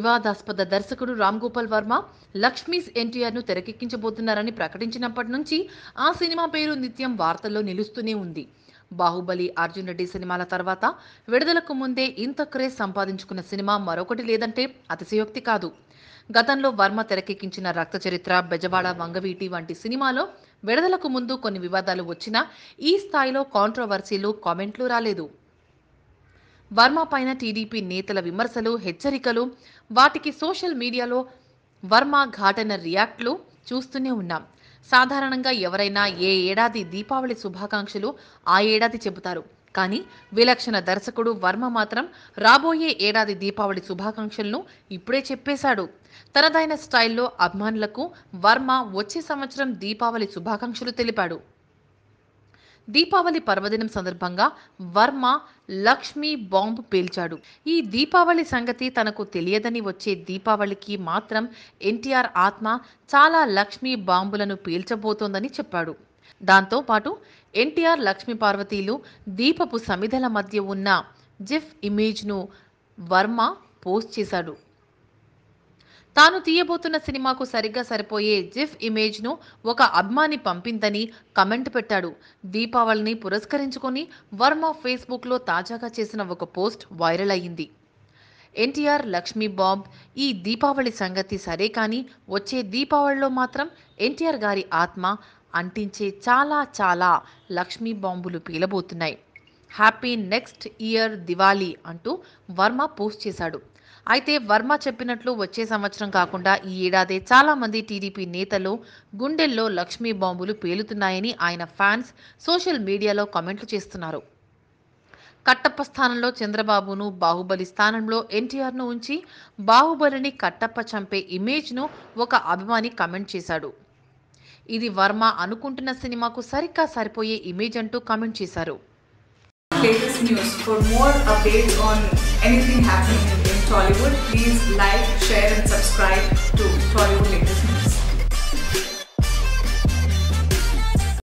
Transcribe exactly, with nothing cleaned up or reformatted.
వివాదాస్పద దర్శకుడు రామ్ గోపాల్ వర్మ లక్ష్మీస్ ఎన్టీఆర్ ను తెరకెక్కించబోతున్నారని ప్రకటించినప్పటి నుంచి ఆ సినిమా పేరు నిత్యం వార్తల్లో నిలుస్తూనే ఉంది. బాహుబలి, అర్జున్ రెడ్డి సినిమాల తర్వాత విడుదలకు ముందే ఇంత క్రేజ్ సంపాదించుకున్న సినిమా మరొకటి లేదంటే అతిశయోక్తి కాదు. గతంలో వర్మ తెరకెక్కించిన రక్త చరిత్ర, బెజవాడ, వంగవీటి వంటి సినిమాలో విడుదలకు ముందు కొన్ని వివాదాలు వచ్చినా ఈ స్థాయిలో కాంట్రవర్సీలు, కామెంట్లు రాలేదు. వర్మ పైన టీడీపీ నేతల విమర్శలు, హెచ్చరికలు, వాటికి సోషల్ మీడియాలో వర్మ ఘాటైన రియాక్ట్లు చూస్తూనే ఉన్నాం. సాధారణంగా ఎవరైనా ఏ ఏడాది దీపావళి శుభాకాంక్షలు ఆ ఏడాది చెబుతారు. కానీ విలక్షణ దర్శకుడు వర్మ మాత్రం రాబోయే ఏడాది దీపావళి శుభాకాంక్షలను ఇప్పుడే చెప్పేశాడు. తనదైన స్టైల్లో అభిమానులకు వర్మ వచ్చే సంవత్సరం దీపావళి శుభాకాంక్షలు తెలిపాడు. దీపావళి పర్వదినం సందర్భంగా వర్మ లక్ష్మీ బాంబు పేల్చాడు. ఈ దీపావళి సంగతి తనకు తెలియదని వచ్చే దీపావళికి మాత్రం ఎన్టీఆర్ ఆత్మ చాలా లక్ష్మీ బాంబులను పేల్చబోతోందని చెప్పాడు. దాంతో పాటు ఎన్టీఆర్, లక్ష్మీ పార్వతీలు దీపపు సమిధల మధ్య ఉన్న జిఫ్ ఇమేజ్ను వర్మ పోస్ట్ చేశాడు. తాను తీయబోతున్న సినిమాకు సరిగ్గా సరిపోయే జిఫ్ ఇమేజ్ను ఒక అభిమాని పంపిందని కమెంట్ పెట్టాడు. దీపావళిని పురస్కరించుకొని వర్మ ఫేస్బుక్లో తాజాగా చేసిన ఒక పోస్ట్ వైరల్ అయ్యింది. ఎన్టీఆర్, లక్ష్మీ బాంబ్, ఈ దీపావళి సంగతి సరే కానీ వచ్చే దీపావళిలో మాత్రం ఎన్టీఆర్ గారి ఆత్మ అంటించే చాలా చాలా లక్ష్మీ బాంబులు పేలబోతున్నాయి. హ్యాపీ నెక్స్ట్ ఇయర్ దివాళీ అంటూ వర్మ పోస్ట్ చేశాడు. అయితే వర్మ చెప్పినట్లు వచ్చే సంవత్సరం కాకుండా ఈ ఏడాదే చాలా మంది టీడీపీ నేతలు గుండెల్లో లక్ష్మీ బాంబులు పేలుతున్నాయని ఆయన ఫ్యాన్స్ సోషల్ మీడియాలో కామెంట్లు చేస్తున్నారు. కట్టప్ప స్థానంలో చంద్రబాబును, బాహుబలి స్థానంలో ఎన్టీఆర్ను ఉంచి బాహుబలిని కట్టప్ప చంపే ఇమేజ్ను ఒక అభిమాని కామెంట్ చేశాడు. ఇది వర్మ అనుకుంటున్న సినిమాకు సరిగ్గా సరిపోయే ఇమేజ్ అంటూ కామెంట్ చేశారు. Latest news. For more updates on anything happening in Tollywood, please like, share and subscribe to Tollywood Latest News.